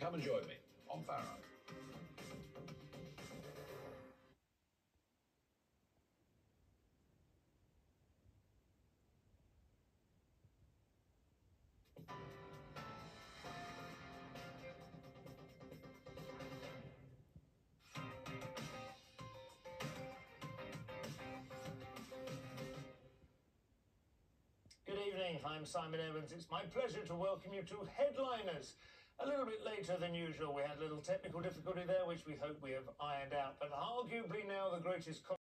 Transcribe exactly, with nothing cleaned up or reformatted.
Come and join me on Faro. Good evening, I'm Simon Evans. It's my pleasure to welcome you to Headliners. A little bit later than usual, we had a little technical difficulty there, which we hope we have ironed out. But arguably now the greatest